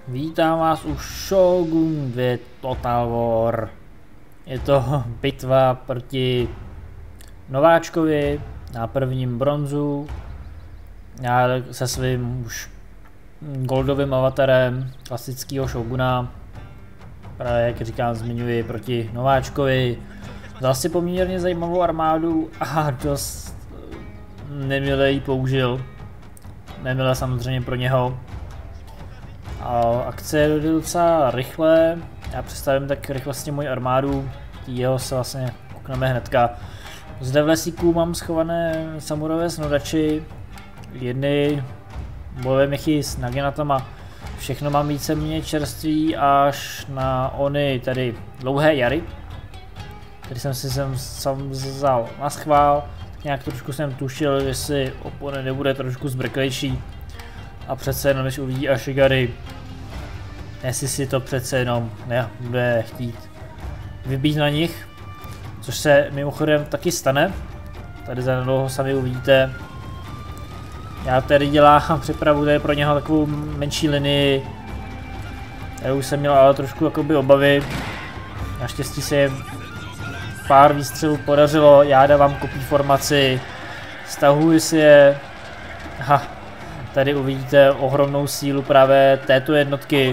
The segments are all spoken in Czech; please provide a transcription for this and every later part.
Vítám vás u Shogun 2 Total War. Je to bitva proti nováčkovi na prvním bronzu. Já se svým už goldovým avatarem klasického Shoguna. Právě jak říkám, zmiňuji proti nováčkovi. Dal si poměrně zajímavou armádu a dost nemile ji použil. Nemile samozřejmě pro něho. A akce jde docela rychle, já představím tak rychlostně moji armádu, jeho se vlastně koukneme hnedka. Zde v lesíku mám schované samurové snodači, jedny bojové mechy s naginatama, všechno mám víceméně čerství až na ony tady dlouhé jary, který jsem si sam vzal na schvál, tak nějak trošku jsem tušil, jestli oponent nebude trošku zbrklejší. A přece jenom, když uvidí Ashigary, jestli si to přece jenom nebude chtít vybít na nich, což se mimochodem taky stane. Tady za dlouho sami uvidíte. Já tady dělám připravu tady pro něho takovou menší linii. Já už jsem měl ale trošku jakoby obavy. Naštěstí se pár výstřelů podařilo, já dávám kopí formaci, stahuji si je. Aha. Tady uvidíte ohromnou sílu právě této jednotky.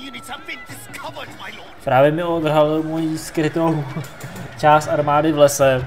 Právě mi odhalil můj skrytou část armády v lese.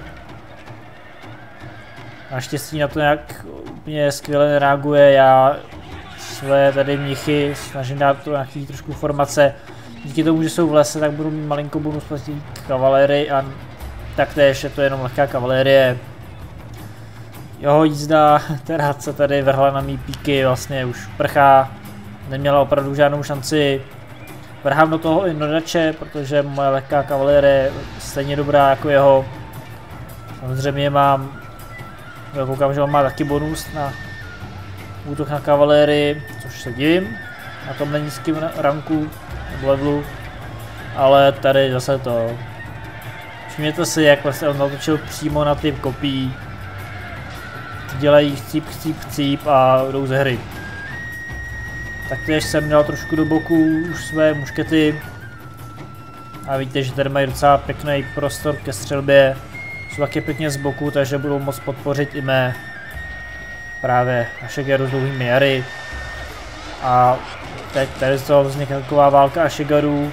Naštěstí na to nějak úplně skvěle nereaguje. Já své tady mnichy snažím dát to nějaký trošku formace. Díky tomu, že jsou v lese, tak budu mít malinko bonus proti kavalérii a taktéž je to jenom lehká kavalérie. Jeho jízda, která se tady vrhla na mý píky, vlastně už prchá, neměla opravdu žádnou šanci. Vrhám do toho i nodače, protože moje lehká kavalérie je stejně dobrá jako jeho. Samozřejmě mám, koukám, že on má taky bonus na útok na kavalérii, což se divím, na tomhle nízkém ranku nebo levelu. Ale tady zase to, všimněte si, jak vlastně on natočil přímo na ty kopí. Dělají chcíp, chcíp, chcíp a jdou ze hry. Taktéž jsem měl trošku do boku už své muškety. A víte, že tady mají docela pěkný prostor ke střelbě. Jsou taky pěkně z boku, takže budou moct podpořit i mé právě Ashigaru s dlouhými jary. A teď tady z toho vznikne taková válka Ashigarů.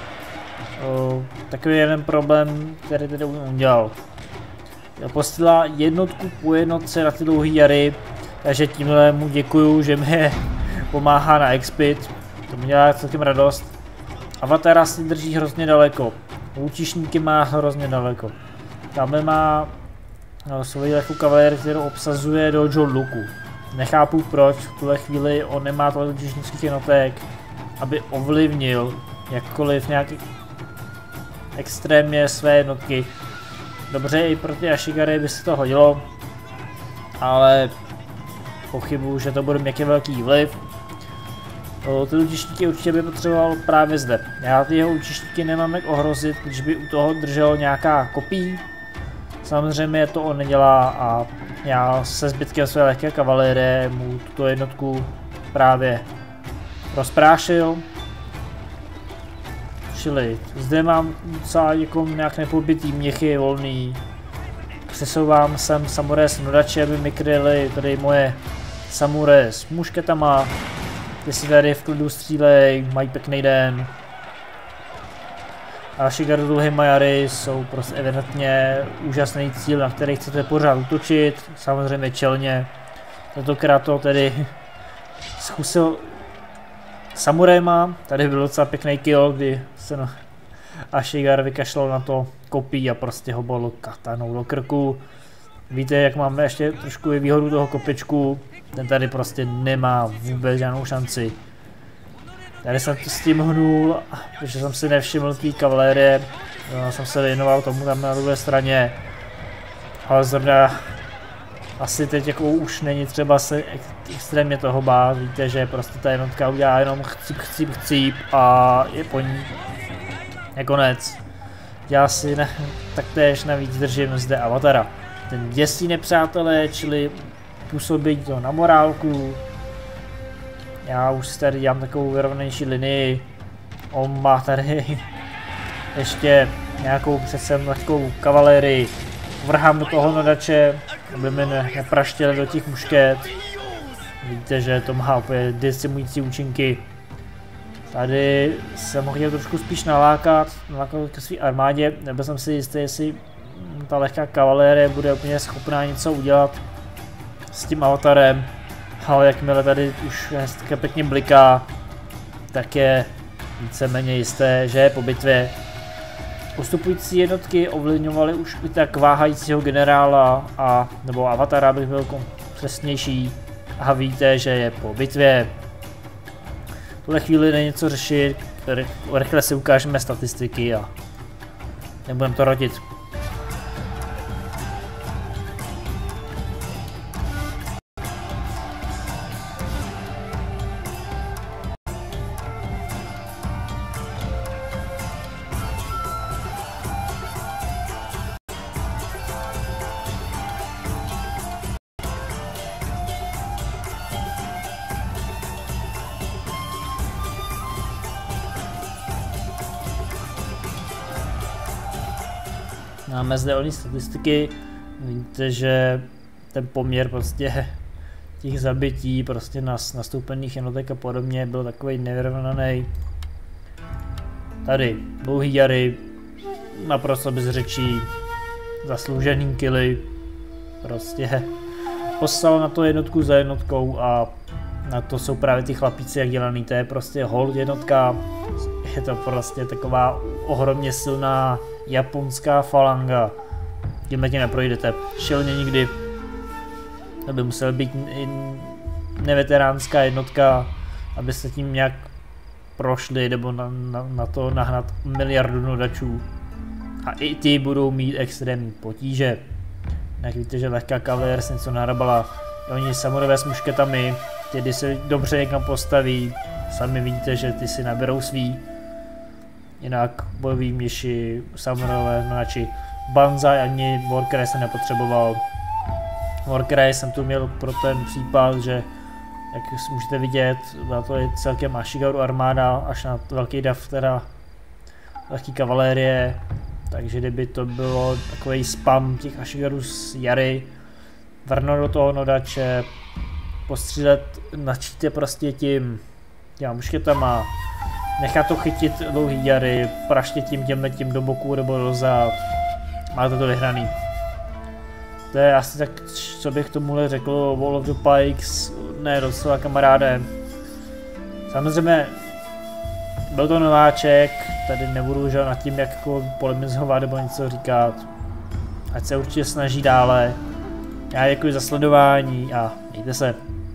Takový jeden problém, který tady udělal. Posílá jednotku po jednotce na ty dlouhé jary, takže tímhle mu děkuju, že mi pomáhá na expit, to mi dělá celkem radost. Avatara si drží hrozně daleko, útišníky má hrozně daleko. Tamhle má svoji lehkou kavalérii, kterou obsazuje do John Luku. Nechápu proč, v tuhle chvíli on nemá tolik útišnických jednotek, aby ovlivnil jakkoliv nějak extrémně své jednotky. Dobře, i pro ty Ashigary by se to hodilo, ale pochybuju, že to bude mít nějaký velký vliv. Ty útišníky určitě by potřeboval právě zde. Já ty jeho útišníky nemám jak ohrozit, když by u toho držel nějaká kopí. Samozřejmě to on nedělá a já se zbytkem své lehké kavalérie mu tuto jednotku právě rozprášil. Čili zde mám docela jako nějak nepobitý měchy volný. Přesouvám sem samuré s nodače, aby mi kryli tady moje samuré s mušketama. Ty si tady v klidu střílej, mají pěkný den. A Ashigaru dlouhé jary jsou prostě evidentně úžasný cíl, na který chcete pořád útočit. Samozřejmě čelně. Tentokrát to tedy zkusil samurajma, tady byl docela pěkný kill, kdy se Ashigar vykašlal na to kopí a prostě ho bolo katanou do krku. Víte, jak máme ještě trošku výhodu toho kopičku, ten tady prostě nemá vůbec žádnou šanci. Tady jsem to s tím hnul, protože jsem si nevšiml té kavalérie, jsem se věnoval tomu tam na druhé straně, ale zrovna asi teď jako už není třeba se extrémně toho bát, víte, že prostě ta jednotka udělá jenom chcíp, chcíp, chcíp a je po ní je konec. Já si taktéž navíc držím zde avatara. Ten děsí nepřátelé, čili působí to na morálku. Já už tady dělám takovou vyrovnanější linii. On má tady ještě nějakou přece lehkou kavalérii. Vrhám do toho nodače, aby mi nepraštěli do těch mušket. Vidíte, že to má úplně decimující účinky. Tady jsem ho chtěl trošku spíš nalákat ke své armádě. Nebyl jsem si jistý, jestli ta lehká kavalérie bude úplně schopná něco udělat s tím avatarem. Ale jakmile tady už hezky pěkně bliká, tak je víceméně jisté, že je po bitvě. Postupující jednotky ovlivňovaly už i tak váhajícího generála nebo avatara, bych byl přesnější. A víte, že je po bitvě. V tuhle chvíli není něco řešit, rychle si ukážeme statistiky a nebudeme to rodit. Máme zde oné statistiky, vidíte, že ten poměr prostě těch zabití, prostě nastoupených jednotek a podobně byl takový nevyrovnaný. Tady dlouhý jary, naprosto bez řečí, zasloužený killy, prostě poslal na to jednotku za jednotkou a na to jsou právě ty chlapíci jak dělaný, to je prostě hold jednotka, je to prostě taková ohromně silná japonská falanga. Tímhle tím neprojdete šilně nikdy. To by musel být i neveteránská jednotka, abyste tím nějak prošli, nebo na to nahnat miliardu nodačů. A i ty budou mít extrémní potíže. Jak víte, že lehká kavalérie se něco narabala. Oni samurové s mušketami, ty když se dobře někam postaví, sami vidíte, že ty si naberou svý. Jinak bojoví měši, samurové, nodači, banzai ani Warcry jsem nepotřeboval. Warcry jsem tu měl pro ten případ, že jak můžete vidět, byla to je celkem Ashigaru armáda, až na velký dav teda lehký kavalérie. Takže kdyby to bylo takový spam těch Ashigaru z jary, vrnout do toho nodače, postřílet, načíte prostě tím těma mušketama, nechat to chytit dlouhý jary, praště tím do boku nebo do zad, máte to vyhraný. To je asi tak, co bych tomuhle řekl, Wall of the Pikes, ne docela kamaráde. Samozřejmě byl to nováček, tady nebudu nad tím jako polemizovat nebo něco říkat. Ať se určitě snaží dále. Já děkuji za sledování a mějte se.